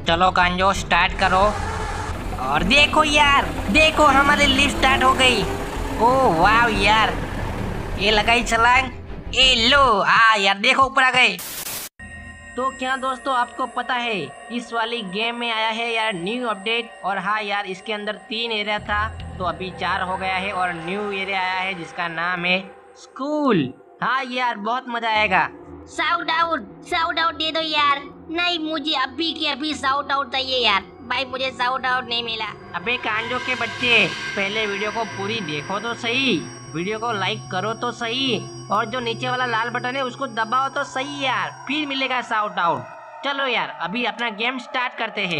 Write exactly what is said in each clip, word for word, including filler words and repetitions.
चलो कांजो स्टार्ट करो। और देखो यार, देखो हमारी लिफ्ट स्टार्ट हो गई। ओह वाह यार, ये लगाई छलांग, ए लो आ यार, देखो ऊपर आ गए। तो क्या दोस्तों आपको पता है इस वाली गेम में आया है यार न्यू अपडेट। और हाँ यार, इसके अंदर तीन एरिया था तो अभी चार हो गया है और न्यू एरिया आया है जिसका नाम है स्कूल। हाँ यार, बहुत मजा आएगा। साउट आउट, साउट आउट दे दो यार। नहीं, मुझे अभी के अभी साउट आउट चाहिए यार। भाई मुझे साउट आउट नहीं मिला। अबे कांजो के बच्चे, पहले वीडियो को पूरी देखो तो सही, वीडियो को लाइक करो तो सही, और जो नीचे वाला लाल बटन है उसको दबाओ तो सही यार, फिर मिलेगा साउट आउट। चलो यार, अभी अपना गेम स्टार्ट करते हैं।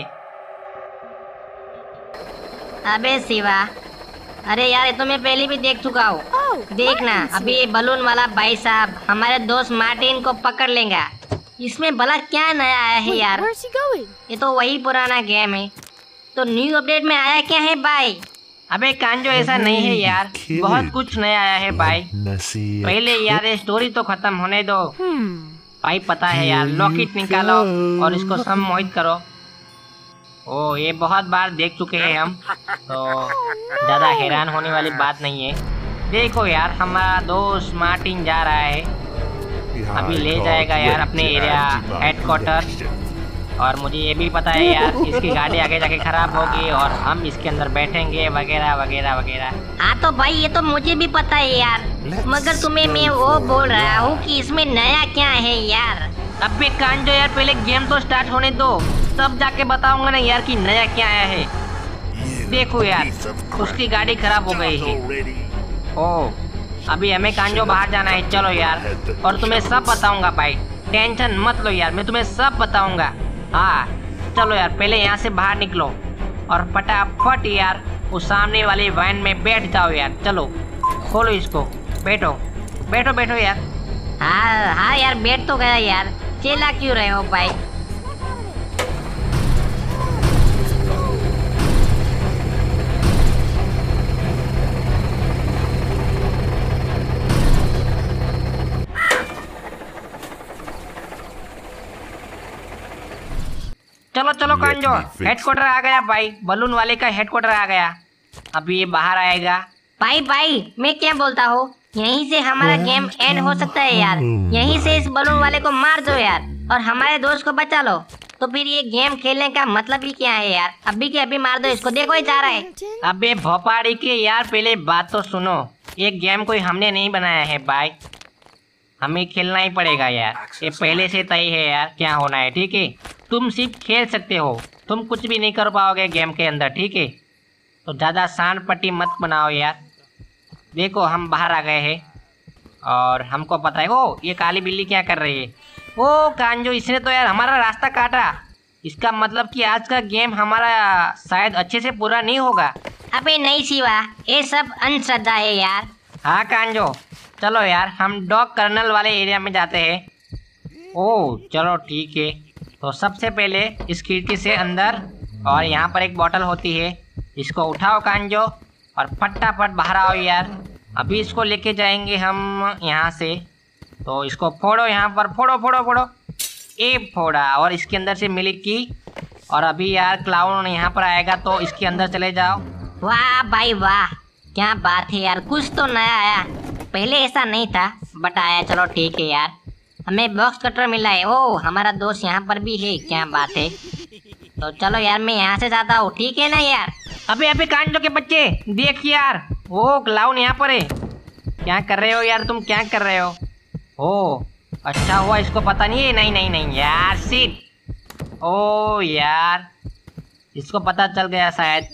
अबे शिवा, अरे यार ये तो मैं पहले भी देख चुका हूँ। देखना, अभी ये बलून वाला भाई साहब हमारे दोस्त मार्टिन को पकड़ लेगा। इसमें भला क्या नया आया है यार? ये तो वही पुराना गेम है। तो न्यू अपडेट में आया क्या है भाई? अबे कांजो, ऐसा नहीं है यार, बहुत कुछ नया आया है भाई। पहले यार ये स्टोरी तो खत्म होने दो भाई। पता है यार, लॉकेट निकालो और इसको सम्मोहित करो। ओ, ये बहुत बार देख चुके हैं हम, तो ज्यादा हैरान होने वाली बात नहीं है। देखो यार, हमारा दोस्त मार्टिन जा रहा है, अभी ले जाएगा यार अपने एरिया हेडक्वार्टर। और मुझे ये भी पता है यार, इसकी गाड़ी आगे जाके खराब होगी और हम इसके अंदर बैठेंगे वगैरह वगैरह वगैरह। हाँ तो भाई ये तो मुझे भी पता है यार, मगर तुम्हें मैं वो बोल रहा हूँ कि इसमें नया क्या है यार। अबे कांजो यार, पहले गेम तो स्टार्ट होने दो, तब जाके बताऊंगा ना यार कि नया क्या आया है। देखो यार, उसकी गाड़ी खराब हो गई है। ओ, अभी हमें कांजो बाहर जाना है। चलो यार, और तुम्हें सब बताऊंगा भाई, टेंशन मत लो यार, मैं तुम्हें सब बताऊंगा। हाँ चलो यार, पहले यहाँ से बाहर निकलो और फटाफट यार उस सामने वाली वैन में बैठ जाओ यार। चलो खोलो इसको, बैठो बैठो बैठो यार। हाँ हाँ यार, बैठ तो गया यार, चिल्ला क्यों रहे हो भाई? चलो चलो कांजो, हेडक्वार्टर आ गया भाई, बलून वाले का हेडक्वार्टर आ गया। अभी ये बाहर आएगा। भाई भाई मैं क्या बोलता हूँ, यहीं से हमारा गेम एंड हो सकता है यार। यहीं से इस बलून वाले को मार दो यार और हमारे दोस्त को बचा लो। तो फिर ये गेम खेलने का मतलब ही क्या है यार? अभी के अभी मार दो इसको, देखो ये जा रहा है। अबे भोपाड़ी के यार, पहले बात तो सुनो। ये गेम कोई हमने नहीं बनाया है भाई, हमें खेलना ही पड़ेगा यार। ये पहले से तय है यार क्या होना है, ठीक है? तुम सिर्फ खेल सकते हो, तुम कुछ भी नहीं कर पाओगे गेम के अंदर, ठीक है? तो ज़्यादा सांड पट्टी मत बनाओ यार। देखो हम बाहर आ गए हैं और हमको पता है। ओ, ये काली बिल्ली क्या कर रही है? ओ कांजो, इसने तो यार हमारा रास्ता काटा। इसका मतलब कि आज का गेम हमारा शायद अच्छे से पूरा नहीं होगा। अबे नहीं शिवा, ये सब अंधश्रद्धा है यार। हाँ कांजो, चलो यार हम डॉग कर्नल वाले एरिया में जाते हैं। ओह चलो ठीक है। तो सबसे पहले इस खिड़की से अंदर, और यहाँ पर एक बोतल होती है, इसको उठाओ कांजो और फटाफट बाहर आओ यार। अभी इसको लेके जाएंगे हम यहाँ से। तो इसको फोड़ो, यहाँ पर फोड़ो फोड़ो फोड़ो। ए फोड़ा, और इसके अंदर से मिली की। और अभी यार क्लाउन यहाँ पर आएगा तो इसके अंदर चले जाओ। वाह भाई वाह, क्या बात है यार, कुछ तो नया आया। पहले ऐसा नहीं था बट आया। चलो ठीक है यार, हमें बॉक्स कटर मिला है। ओ हमारा दोस्त यहाँ पर भी है, क्या बात है। तो चलो यार मैं यहाँ से जाता हूँ, ठीक है ना यार? अबे अबे कांजो के बच्चे, देख यार वो क्लाउन यहाँ पर है। क्या कर रहे हो यार तुम, क्या कर रहे हो? ओ अच्छा हुआ इसको पता नहीं है। नहीं नहीं नहीं यार, सिट। ओ यार, इसको पता चल गया शायद।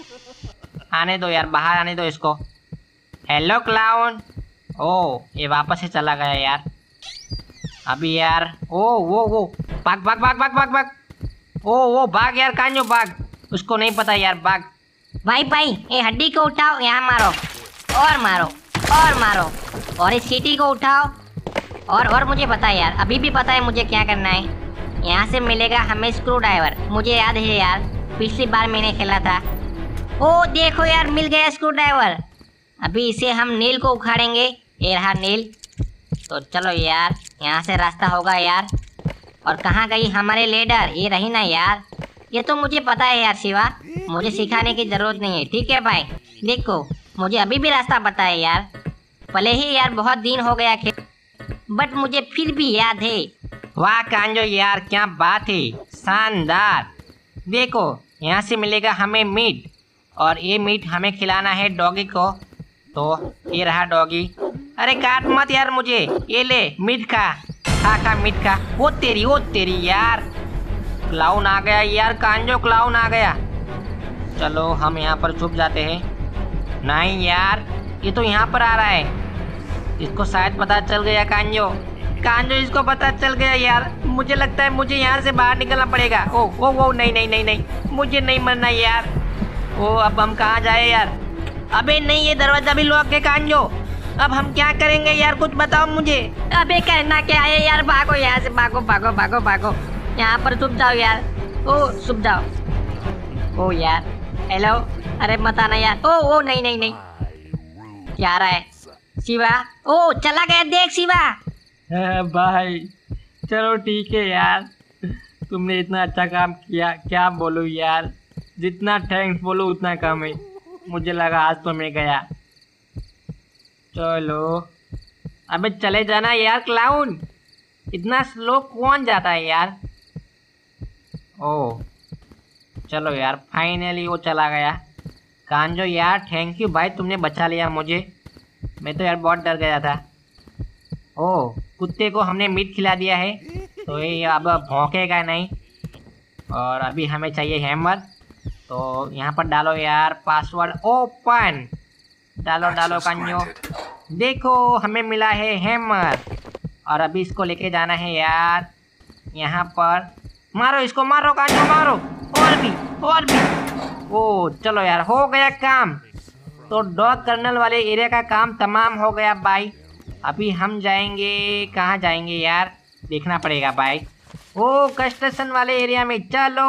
आने दो यार, बाहर आने दो इसको। Hello clown. ओ ये वापस से चला गया यार। अभी यार ओ वो वो भाग भाग भाग भाग भाग भाग। ओ वो भाग यार कांजो, भाग, उसको नहीं पता यार, भाग। भाई भाई ये हड्डी को उठाओ, यहाँ मारो और मारो और मारो, और इस सीटी को उठाओ। और और मुझे पता है यार, अभी भी पता है मुझे क्या करना है। यहाँ से मिलेगा हमें स्क्रू ड्राइवर, मुझे याद है यार, पिछली बार मैंने खेला था। ओ देखो यार, मिल गया स्क्रू ड्राइवर। अभी इसे हम नील को उखाड़ेंगे। ये रहा नील। तो चलो यार, यहाँ से रास्ता होगा यार। और कहाँ गई हमारे लेडर? ये रही ना यार। ये तो मुझे पता है यार शिवा, मुझे सिखाने की जरूरत नहीं है। ठीक है भाई, देखो मुझे अभी भी रास्ता पता है यार। भले ही यार बहुत दिन हो गया खे बट मुझे फिर भी याद है। वाह कांजो यार, क्या बात है, शानदार। देखो यहाँ से मिलेगा हमें मीट, और ये मीट हमें खिलाना है डॉगी को। तो ये रहा डॉगी। अरे काट मत यार मुझे, ये ले मीट खा, खा खा मीट खा। वो तेरी वो तेरी यार, क्लाउन आ गया यार कांजो, क्लाउन आ गया। चलो हम यहाँ पर छुप जाते हैं। नहीं यार, ये तो यहाँ पर आ रहा है। इसको शायद पता चल गया कांजो, कांजो इसको पता चल गया यार। मुझे लगता है मुझे यहाँ से बाहर निकलना पड़ेगा। ओ ओ ओ नहीं नहीं नहीं नहीं, मुझे नहीं मरना यार। ओ अब हम कहाँ जाए यार? अबे नहीं, ये दरवाजा भी लॉक है कांजो। अब हम क्या करेंगे यार, कुछ बताओ मुझे। अबे कहना क्या है यार, भागो यहाँ से, भागो भागो भागो भागो, यहाँ पर छुप जाओ यार। ओ छुप जाओ। ओ यार हेलो, अरे मत आना यार। ओ ओ नहीं नहीं नहीं, क्या आ रहा है? शिवा, ओ चला गया, देख शिवा। भाई चलो ठीक है यार, तुमने इतना अच्छा काम किया, क्या बोलूँ यार। जितना थैंक्स बोलो उतना कम है। मुझे लगा आज तो मैं गया। चलो अबे चले जाना यार क्लाउन, इतना स्लो कौन जाता है यार। ओह चलो यार, फाइनली वो चला गया। कांजो यार थैंक यू भाई, तुमने बचा लिया मुझे, मैं तो यार बहुत डर गया था। ओह कुत्ते को हमने मीट खिला दिया है, तो ये अब भौंकेगा नहीं। और अभी हमें चाहिए हैमर, तो यहाँ पर डालो यार पासवर्ड ओपन, डालो डालो कांजो। देखो हमें मिला है हैमर, और अभी इसको लेके जाना है यार यहाँ पर। मारो इसको, मारो कांजो मारो, और भी और भी। ओ चलो यार हो गया काम। तो डॉग कर्नल वाले एरिया का काम तमाम हो गया भाई। अभी हम जाएंगे, कहाँ जाएंगे यार, देखना पड़ेगा भाई। ओ कंस्ट्रक्शन वाले एरिया में चलो।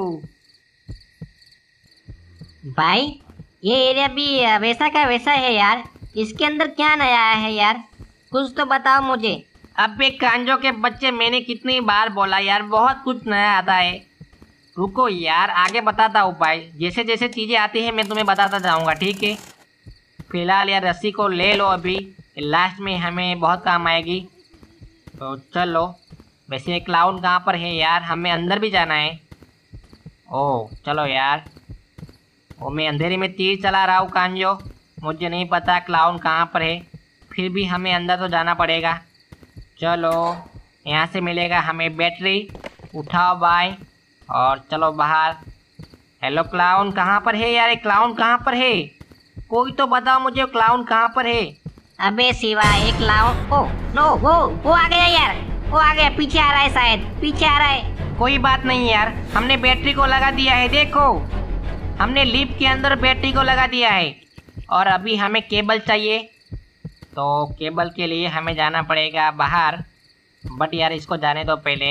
भाई ये एरिया भी वैसा का वैसा है यार, इसके अंदर क्या नया आया है यार, कुछ तो बताओ मुझे। अबे कांजो के बच्चे, मैंने कितनी बार बोला यार, बहुत कुछ नया आता है। रुको यार आगे बताता हूँ भाई, जैसे जैसे चीज़ें आती है मैं तुम्हें बताता जाऊँगा, ठीक है। फिलहाल यार रस्सी को ले लो, अभी लास्ट में हमें बहुत काम आएगी। तो चलो, वैसे क्लाउन कहाँ पर है यार, हमें अंदर भी जाना है। ओह चलो यार, वो मैं अंधेरे में तीर चला रहा हूँ कांजो, मुझे नहीं पता क्लाउन कहाँ पर है, फिर भी हमें अंदर तो जाना पड़ेगा। चलो यहाँ से मिलेगा हमें बैटरी, उठाओ भाई और चलो बाहर। हेलो क्लाउन कहाँ पर है यार, क्लाउन कहाँ पर है, कोई तो बताओ मुझे क्लाउन कहाँ पर है। अबे सिवा एक क्लाउन, ओ नो वो वो आ गया यार, वो आ गया, पीछे आ रहा है, शायद पीछे आ रहा है। कोई बात नहीं यार, हमने बैटरी को लगा दिया है, देखो हमने लिफ्ट के अंदर बैटरी को लगा दिया है। और अभी हमें केबल चाहिए, तो केबल के लिए हमें जाना पड़ेगा बाहर, बट यार इसको जाने दो पहले।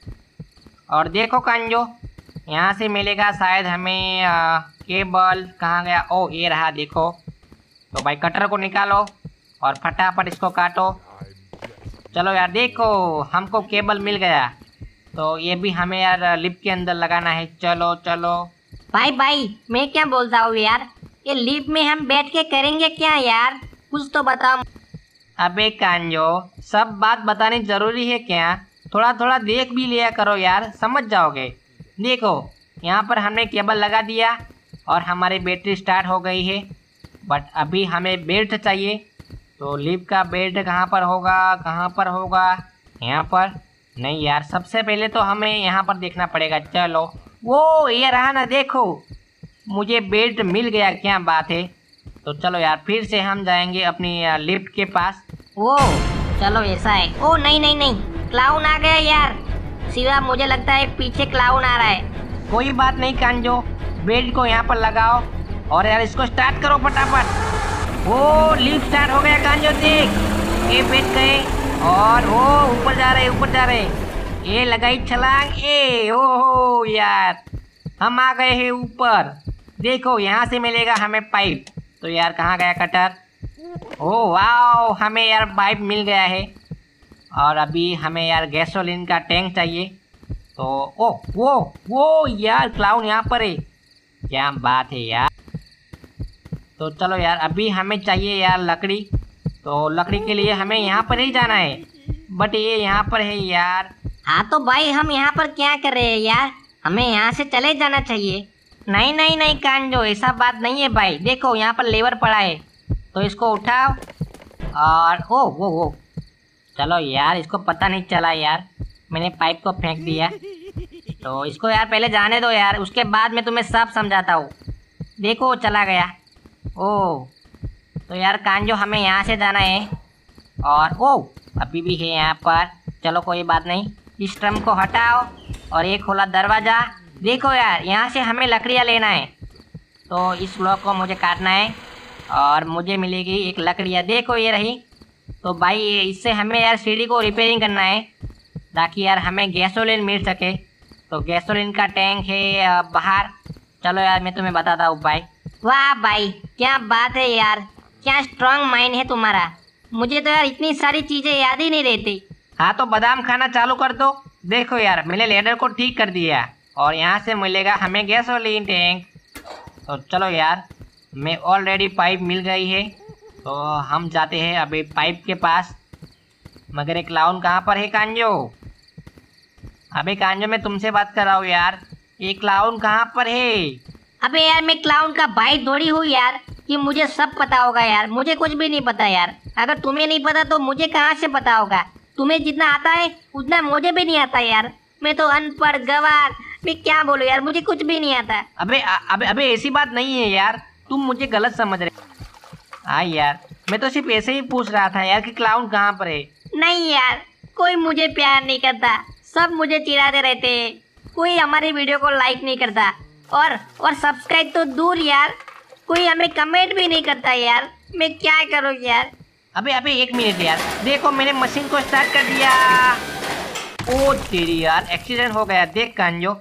और देखो कांजो, यहाँ से मिलेगा शायद हमें आ, केबल, कहाँ गया, ओ ये रहा देखो। तो भाई कटर को निकालो और फटाफट इसको काटो। चलो यार देखो हमको केबल मिल गया, तो ये भी हमें यार लिफ्ट के अंदर लगाना है। चलो चलो भाई भाई मैं क्या बोलता हूँ यार, ये लिफ्ट में हम बैठ के करेंगे क्या यार, कुछ तो बताओ। अबे कांजो सब बात बतानी जरूरी है क्या, थोड़ा थोड़ा देख भी लिया करो यार, समझ जाओगे। देखो यहाँ पर हमने केबल लगा दिया और हमारी बैटरी स्टार्ट हो गई है, बट अभी हमें बेल्ट चाहिए। तो लिफ्ट का बेल्ट कहाँ पर होगा, कहाँ पर होगा, यहाँ पर नहीं यार, सबसे पहले तो हमें यहाँ पर देखना पड़ेगा। चलो वो ये रहा ना, देखो मुझे बेल्ट मिल गया, क्या बात है। तो चलो यार फिर से हम जाएंगे अपनी लिफ्ट के पास। ओ चलो ऐसा है, ओ नहीं नहीं नहीं, क्लाउन आ गया यार शिवा, मुझे लगता है पीछे क्लाउन आ रहा है। कोई बात नहीं कांजो, बेल्ट को यहाँ पर लगाओ और यार इसको स्टार्ट करो फटाफट। वो लिफ्ट स्टार्ट हो गया कांजो, देख ये बैठ गए और वो ऊपर जा रहे ऊपर जा रहे, ये लगाई छलांग, ए ओ यार हम आ गए हैं ऊपर। देखो यहाँ से मिलेगा हमें पाइप, तो यार कहाँ गया कटर, ओ वाओ हमें यार पाइप मिल गया है। और अभी हमें यार गैसोलीन का टैंक चाहिए, तो ओ वो वो यार क्लाउन यहाँ पर है, क्या बात है यार। तो चलो यार अभी हमें चाहिए यार लकड़ी, तो लकड़ी के लिए हमें यहाँ पर ही जाना है, बट ये यहाँ पर है यार। हाँ तो भाई हम यहाँ पर क्या कर रहे हैं यार, हमें यहाँ से चले जाना चाहिए। नहीं नहीं नहीं कांजो, ऐसा बात नहीं है भाई। देखो यहाँ पर लेवर पड़ा है, तो इसको उठाओ और ओ वो वो चलो यार, इसको पता नहीं चला यार, मैंने पाइप को फेंक दिया। तो इसको यार पहले जाने दो यार, उसके बाद मैं तुम्हें सब समझाता हूँ। देखो चला गया। ओ तो यार कांजो हमें यहाँ से जाना है, और ओ अभी भी है यहाँ पर। चलो कोई बात नहीं, इस ड्रम को हटाओ और ये खोला दरवाज़ा। देखो यार यहाँ से हमें लकड़ियाँ लेना है, तो इस ब्लॉक को मुझे काटना है और मुझे मिलेगी एक लकड़ियाँ। देखो ये रही। तो भाई इससे हमें यार सीढ़ी को रिपेयरिंग करना है, ताकि यार हमें गैसोलीन मिल सके। तो गैसोलीन का टैंक है बाहर। चलो यार मैं तुम्हें बताता हूँ भाई। वाह भाई क्या बात है यार, क्या स्ट्रांग माइंड है तुम्हारा। मुझे तो यार इतनी सारी चीज़ें याद ही नहीं रहती। हाँ तो बादाम खाना चालू कर दो। देखो यार मैंने लेडर को ठीक कर दिया और यहाँ से मिलेगा हमें गैसोलीन टैंक। तो चलो यार मैं ऑलरेडी पाइप मिल गई है, तो हम जाते हैं अभी पाइप के पास। मगर एक क्लाउन कहाँ पर है कांजो? अबे कांजो मैं तुमसे बात कर रहा हूँ यार, ये क्लाउन कहाँ पर है? अबे यार मैं क्लाउन का भाई थोड़ी हूँ यार कि मुझे सब पता होगा यार, मुझे कुछ भी नहीं पता यार। अगर तुम्हें नहीं पता तो मुझे कहाँ से पता होगा? तुम्हें जितना आता है उतना मुझे भी नहीं आता यार। मैं तो अनपढ़ गवार, मैं क्या बोलूं यार, मुझे कुछ भी नहीं आता। अबे अबे अबे ऐसी बात नहीं है यार, तुम मुझे गलत समझ रहे। हाँ यार मैं तो सिर्फ ऐसे ही पूछ रहा था यार कि क्लाउन कहाँ पर है। नहीं यार कोई मुझे प्यार नहीं करता, सब मुझे चिढ़ाते रहते हैं, कोई हमारी वीडियो को लाइक नहीं करता और और सब्सक्राइब तो दूर यार, कोई हमें कमेंट भी नहीं करता यार। मैं क्या करूँ यार। अबे अबे एक मिनट यार, देखो मैंने मशीन को स्टार्ट कर दिया। ओ तेरी यार एक्सीडेंट हो गया। देख कांजो,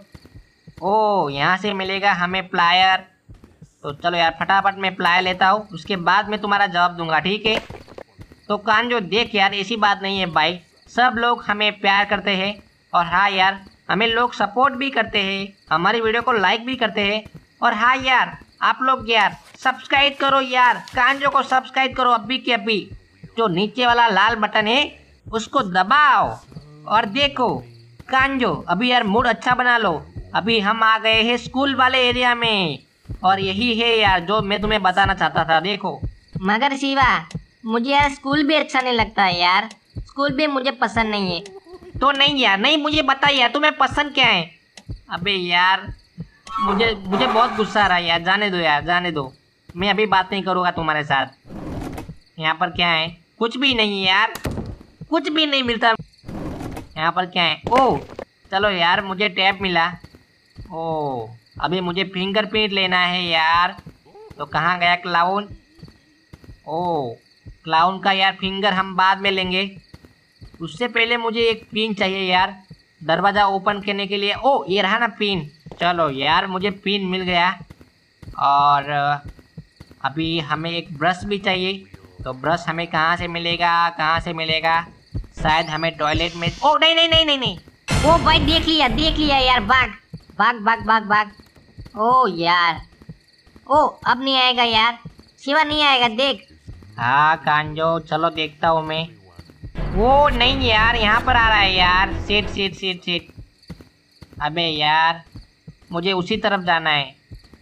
ओ यहाँ से मिलेगा हमें प्लायर। तो चलो यार फटाफट मैं प्लायर लेता हूँ, उसके बाद मैं तुम्हारा जवाब दूंगा, ठीक है? तो कांजो देख यार ऐसी बात नहीं है भाई, सब लोग हमें प्यार करते हैं और हाँ यार हमें लोग सपोर्ट भी करते हैं, हमारी वीडियो को लाइक भी करते हैं। और हाँ यार आप लोग यार सब्सक्राइब करो यार, कांजो को सब्सक्राइब करो अभी के अभी। जो नीचे वाला लाल बटन है उसको दबाओ और देखो कांजो अभी यार मूड अच्छा बना लो। अभी हम आ गए हैं स्कूल वाले एरिया में और यही है यार जो मैं तुम्हें बताना चाहता था। देखो मगर शिवा मुझे यार स्कूल भी अच्छा नहीं लगता है यार, स्कूल भी मुझे पसंद नहीं है। तो नहीं यार, नहीं मुझे बता यार तुम्हें पसंद क्या है? अबे यार मुझे मुझे बहुत गुस्सा आ रहा है यार, जाने दो यार जाने दो, मैं अभी बात नहीं करूँगा तुम्हारे साथ। यहाँ पर क्या है? कुछ भी नहीं यार, कुछ भी नहीं मिलता। यहाँ पर क्या है? ओह चलो यार मुझे टैप मिला। ओह अभी मुझे फिंगरप्रिंट लेना है यार। तो कहाँ गया क्लाउन? ओह क्लाउन का यार फिंगर हम बाद में लेंगे, उससे पहले मुझे एक पिन चाहिए यार दरवाज़ा ओपन करने के लिए। ओ ये रहा ना पिन। चलो यार मुझे पिन मिल गया। और अभी हमें एक ब्रश भी चाहिए, तो ब्रश हमें कहाँ से मिलेगा? कहाँ से मिलेगा? शायद हमें टॉयलेट में। ओ नहीं नहीं नहीं नहीं नहीं ओ भाई देख लिया देख लिया यार, भाग भाग भाग भाग भाग। ओ यार ओ अब नहीं आएगा यार, शिवा नहीं आएगा देख। हाँ कांजो चलो देखता हूँ मैं। वो नहीं यार यहाँ पर आ रहा है यार, सीट सीट सीट सीट। अबे यार मुझे उसी तरफ जाना है।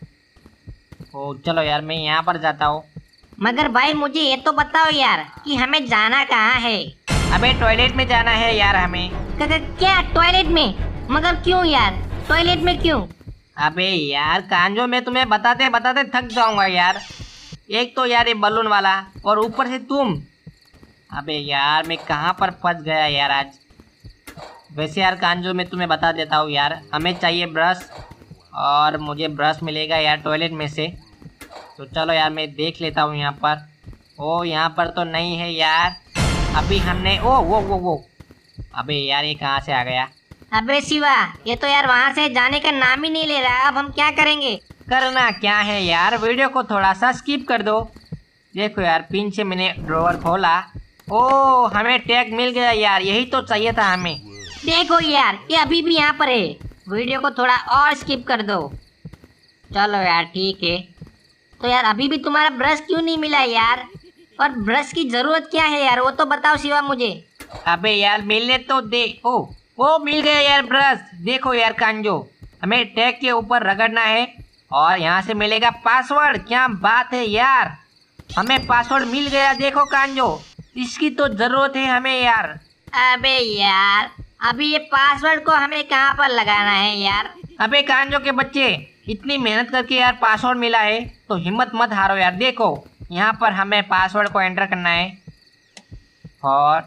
ओ चलो यार मैं यहाँ पर जाता हूँ। मगर भाई मुझे ये तो बताओ यार कि हमें जाना कहाँ है? अबे टॉयलेट में जाना है यार हमें। क्या टॉयलेट में? मगर क्यों यार, टॉयलेट में क्यों? अबे यार कांजो मैं तुम्हें बताते बताते थक जाऊंगा यार, एक तो यार ये बलून वाला और ऊपर से तुम। अबे यार मैं कहाँ पर फंस गया यार आज। वैसे यार कांजो मैं तुम्हें बता देता हूँ यार, हमें चाहिए ब्रश और मुझे ब्रश मिलेगा यार टॉयलेट में से। तो चलो यार मैं देख लेता हूँ यहाँ पर। ओ यहाँ पर तो नहीं है यार। अभी हमने ओ वो वो वो अबे यार ये कहाँ से आ गया? अबे शिवा ये तो यार वहाँ से जाने का नाम ही नहीं ले रहा, अब हम क्या करेंगे? करना क्या है यार, वीडियो को थोड़ा सा स्किप कर दो। देखो यार पिन से मैंने ड्रॉवर खोला। ओ हमें टैग मिल गया यार, यही तो चाहिए था हमें। देखो यार, ये अभी भी यहाँ पर है। वीडियो को थोड़ा और स्किप कर दो। चलो यार ठीक है। तो यार अभी भी तुम्हारा ब्रश क्यों नहीं मिला यार? और ब्रश की जरूरत क्या है यार, वो तो बताओ शिवा मुझे। अबे यार मिलने तो दे। ओ ओ मिल गया यार ब्रश। देखो यार कांजो, हमें टैग के ऊपर रगड़ना है और यहाँ से मिलेगा पासवर्ड। क्या बात है यार, हमें पासवर्ड मिल गया। देखो कांजो, इसकी तो जरूरत है हमें यार। अबे यार, अभी ये पासवर्ड को हमें कहाँ पर लगाना है यार? अबे कांजो के बच्चे, इतनी मेहनत करके यार पासवर्ड मिला है तो हिम्मत मत हारो यार। देखो यहाँ पर हमें पासवर्ड को एंटर करना है, फोर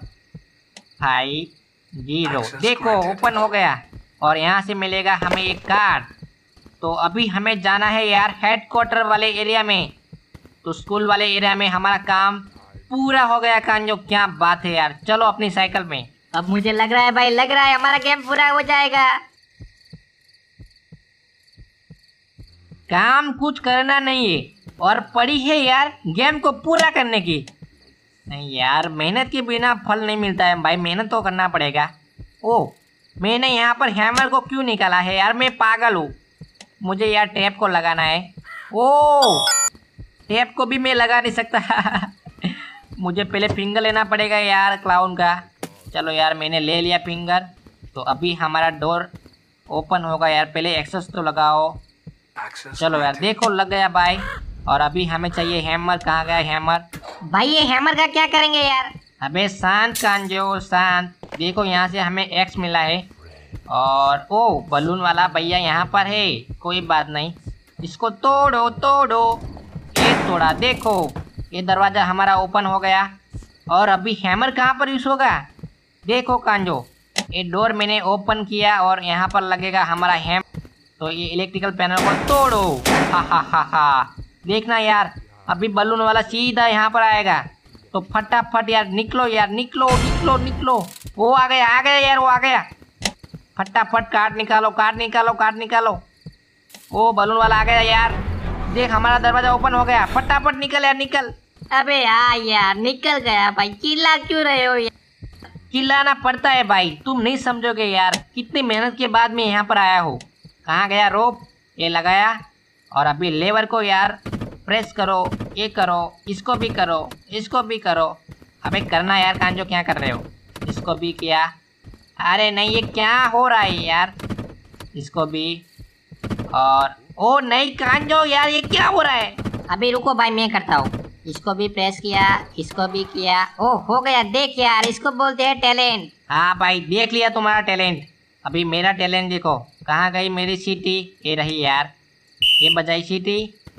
फाइव जीरो। देखो ओपन हो गया और यहाँ से मिलेगा हमें एक कार्ड। तो अभी हमें जाना है यार हेड क्वार्टर वाले एरिया में। तो स्कूल वाले एरिया में हमारा काम पूरा हो गया कांजो। क्या बात है यार, चलो अपनी साइकिल में। अब मुझे लग रहा है भाई, लग रहा है हमारा गेम पूरा हो जाएगा। काम कुछ करना नहीं है और पड़ी है यार गेम को पूरा करने की। नहीं यार, मेहनत के बिना फल नहीं मिलता है भाई, मेहनत तो करना पड़ेगा। ओ मैंने यहाँ पर हैमर को क्यों निकाला है यार, मैं पागल हूँ। मुझे यार टेप को लगाना है। ओ टेप को भी मैं लगा नहीं सकता मुझे पहले फिंगर लेना पड़ेगा यार क्लाउन का। चलो यार मैंने ले लिया फिंगर। तो अभी हमारा डोर ओपन होगा यार, पहले एक्सेस तो लगाओ। चलो यार देखो लग गया भाई। और अभी हमें चाहिए हैमर। कहाँ गया हैमर? भाई ये हैमर का क्या करेंगे यार? अबे शांत कांजो शांत। देखो यहाँ से हमें एक्स मिला है और ओ बलून वाला भैया यहाँ पर है। कोई बात नहीं, इसको तोड़ो तोड़ो। ये तोड़ा, देखो ये दरवाज़ा हमारा ओपन हो गया। और अभी हैमर कहाँ पर यूज़ होगा? देखो कांजो, ये डोर मैंने ओपन किया और यहाँ पर लगेगा हमारा हैम। तो ये इलेक्ट्रिकल पैनल को तोड़ो। हा हा हा हा। देखना यार, अभी बलून वाला सीधा यहाँ पर आएगा। तो फटाफट यार निकलो यार, निकलो निकलो निकलो। वो आ गया आ गया यार, वो आ गया। फटाफट कार्ड निकालो कार्ड निकालो कार्ड निकालो। ओ बलून वाला आ गया यार। देख हमारा दरवाजा ओपन हो गया। फटाफट निकल यार निकल। अबे हाँ यार निकल गया भाई। चिल्ला क्यों रहे हो यार? चिल्लाना पड़ता है भाई, तुम नहीं समझोगे यार। कितनी मेहनत के बाद मैं यहाँ पर आया हूँ। कहाँ गया रोप? ये लगाया। और अभी लेवर को यार प्रेस करो, ये करो, इसको भी करो, इसको भी करो। अबे करना यार कांजो, क्या कर रहे हो? इसको भी किया। अरे नहीं, ये क्या हो रहा है यार? इसको भी। और ओ नहीं कांजो यार, ये क्या हो रहा है? अभी रुको भाई, मैं करता हूँ। इसको भी प्रेस किया, इसको भी किया। ओ हो गया। देख यार, इसको बोलते हैं टैलेंट। हाँ भाई देख लिया तुम्हारा टैलेंट। अभी मेरा टैलेंट देखो। कहाँ गई मेरी सीटी? ये रही यार, ये बजाई सीटी।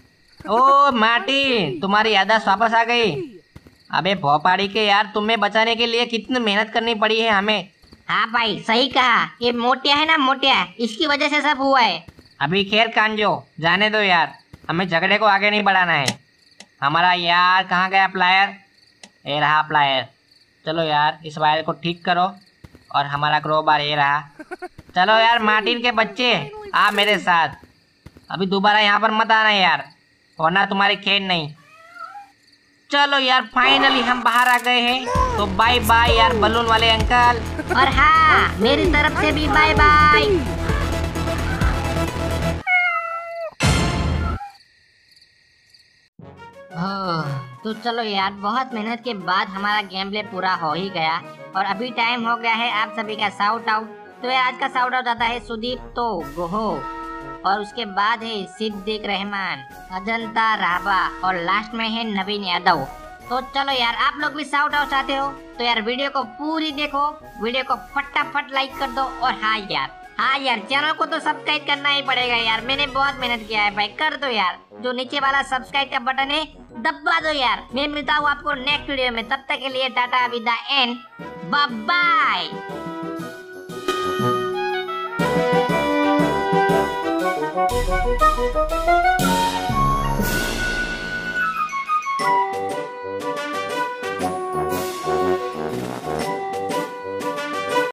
ओ मार्टिन, तुम्हारी याददाश्त वापस आ गई। अबे भोपाड़ी के यार, तुम्हें बचाने के लिए कितनी मेहनत करनी पड़ी है हमें। हाँ भाई सही कहा। ये मोटिया है ना, मोटिया, इसकी वजह से सब हुआ है। अभी खैर कांजो, जाने दो यार, हमें झगड़े को आगे नहीं बढ़ाना है। हमारा यार कहाँ गया प्लायर? ये रहा प्लायर। चलो यार इस वायर को ठीक करो। और हमारा क्रोबार ये रहा। चलो यार मार्टिन के बच्चे, आ मेरे साथ। अभी दोबारा यहाँ पर मत आना यार, वरना तुम्हारी खेल नहीं। चलो यार फाइनली हम बाहर आ गए हैं। तो बाय बाय यार बलून वाले अंकल। और हाँ, मेरी तरफ से भी बाय बाय। तो चलो यार, बहुत मेहनत के बाद हमारा गेम प्ले पूरा हो ही गया। और अभी टाइम हो गया है आप सभी का साउट आउट। तो यार आज का साउट आउट आता है सुदीप तो गोहो, और उसके बाद है सिद्दीक रहमान, अजंता राबा, और लास्ट में है नवीन यादव। तो चलो यार, आप लोग भी साउट आउट चाहते हो तो यार वीडियो को पूरी देखो, वीडियो को फटाफट लाइक कर दो। और हाँ यार, हाँ यार चैनल को तो सब्सक्राइब करना ही पड़ेगा यार, मैंने बहुत मेहनत किया है भाई, कर दो यार। जो नीचे वाला सब्सक्राइब का बटन है दबा दो यार। मैं मिलता हूँ आपको नेक्स्ट वीडियो में, तब तक के लिए टाटा विदा एंड बाय बाय।